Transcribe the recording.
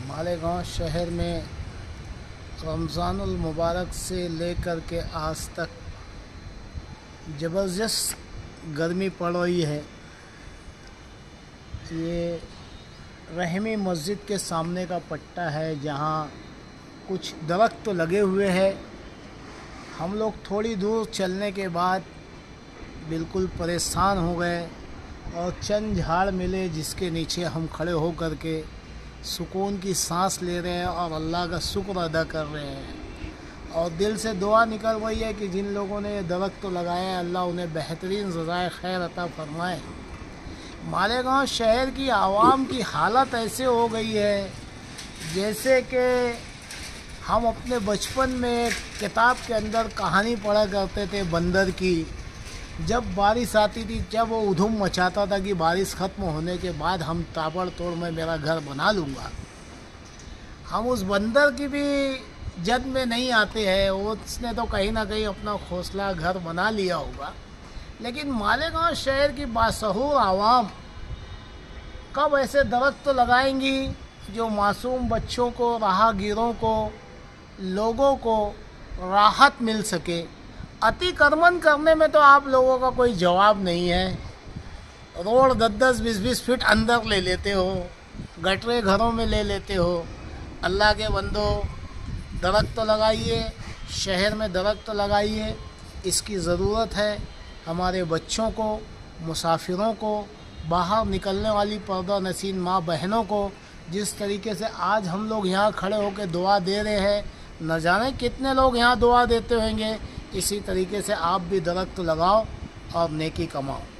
मालेगांव शहर में रमज़ानुल मुबारक से लेकर के आज तक ज़बरदस्त गर्मी पड़ रही है। ये रहमी मस्जिद के सामने का पट्टा है जहाँ कुछ दरख्त तो लगे हुए हैं। हम लोग थोड़ी दूर चलने के बाद बिल्कुल परेशान हो गए और चंद झाड़ मिले जिसके नीचे हम खड़े हो कर के सुकून की सांस ले रहे हैं और अल्लाह का शुक्र अदा कर रहे हैं। और दिल से दुआ निकल रही है कि जिन लोगों ने दरख्त तो लगाए हैं अल्लाह उन्हें बेहतरीन सज़ाए खैर अता फरमाए। मालेगांव शहर की आवाम की हालत ऐसे हो गई है जैसे कि हम अपने बचपन में किताब के अंदर कहानी पढ़ा करते थे बंदर की। जब बारिश आती थी, जब वो उधूम मचाता था कि बारिश ख़त्म होने के बाद हम ताबड़तोड़ में मेरा घर बना लूँगा। हम उस बंदर की भी जद में नहीं आते हैं। उसने तो कहीं ना कहीं अपना घोंसला घर बना लिया होगा। लेकिन मालेगांव शहर की बाशऊर आवाम कब ऐसे दरख्त तो लगाएंगी जो मासूम बच्चों को, राहगीरों को, लोगों को राहत मिल सके। अतिक्रमण करने में तो आप लोगों का कोई जवाब नहीं है। रोड 10-10, 20-20 फीट अंदर ले लेते हो, गटरे घरों में ले लेते हो। अल्लाह के बंदो, दरख्त तो लगाइए, शहर में दरख्त तो लगाइए। इसकी ज़रूरत है हमारे बच्चों को, मुसाफिरों को, बाहर निकलने वाली पर्दा नसीन माँ बहनों को। जिस तरीके से आज हम लोग यहाँ खड़े होकर दुआ दे रहे हैं, न जाने कितने लोग यहाँ दुआ देते होंगे। इसी तरीके से आप भी दरख्त लगाओ और नेकी कमाओ।